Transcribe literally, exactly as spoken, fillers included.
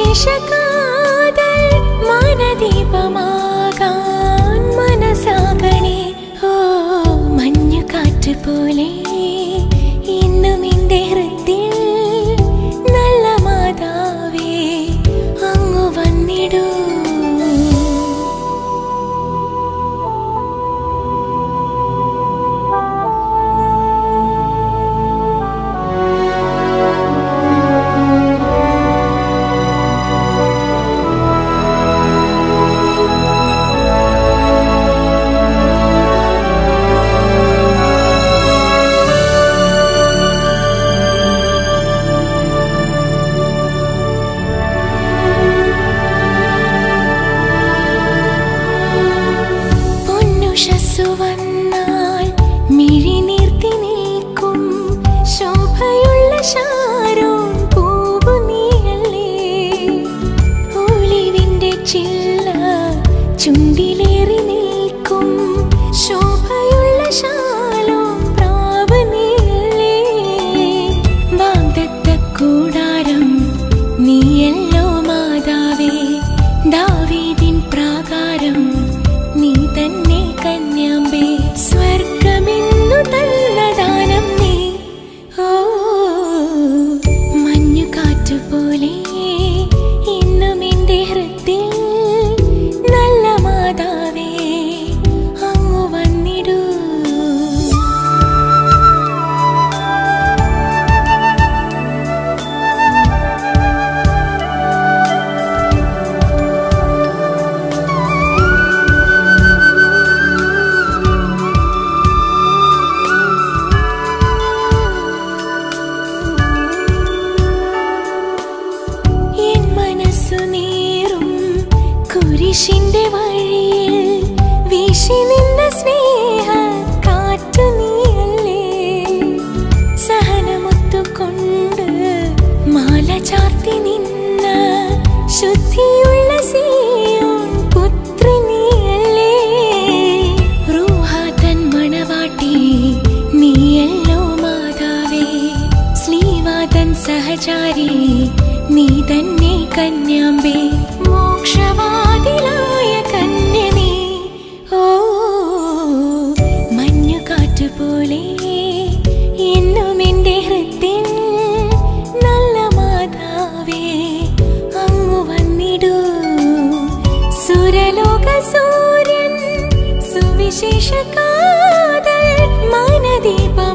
സുവിശേഷകാതൽ മാനദീപമാകാൻ മനസ്സാകണേ. ഓ മഞ്ഞുകാറ്റ് പോലെ ഇന്നും എൻ്റെ ഹൃദയത്തിൽ നല്ല മാതാവേ അങ്ങു വന്നിടൂ. വന്നാൽ മിഴിനീർത്തി നിൽക്കും ശോഭയുള്ള ശാരോൺ പൂവു നീയല്ലേ. ഒലിവിന്റെ ചില്ല ചുണ്ടിലേറി നിൽക്കും ശോഭയുള്ള ശാലോൺ പ്രാവ് നീയല്ലേ. വാഗ്ദത്ത കൂടാരം നീയല്ലോ മാതാവേ, ദാവീദിൻ പ്രാകാരം നീ തന്നെ കന്യാമ്പേ. സ്വർഗമെന്നു തന്ന ദാനം നീ, ഓ മഞ്ഞുകാറ്റ് പോലെ ഇന്നും എൻ്റെ ഹൃദയത്തിൽ നല്ല മാതാവേ അങ്ങു വന്നിടൂ. കുരിശിന്റെ വഴിയിൽ വീശി നിന്ന സ്നേഹ കാറ്റു നീയല്ലേ. സഹനമൊത്തുകൊണ്ട് മാല ചാർത്തി നിന്ന ശുദ്ധിയുള്ള സിയോൻ പുത്രി നീയല്ലേ. റൂഹാതൻ മണവാട്ടി നീയല്ലോ മാതാവേ, സ്ലീവാതൻ സഹചാരി നീ തന്നെ കന്യാമ്പേ. മോക്ഷവാതിലായ കന്യ നീ, ഓ മഞ്ഞുകാറ്റ് പോലെ എന്നും എൻ്റെ ഹൃദയത്തിൽ നല്ല മാതാവേ അങ്ങു വന്നിടൂ. സുരലോക സൂര്യൻ സുവിശേഷകാതൽ മാനദീപ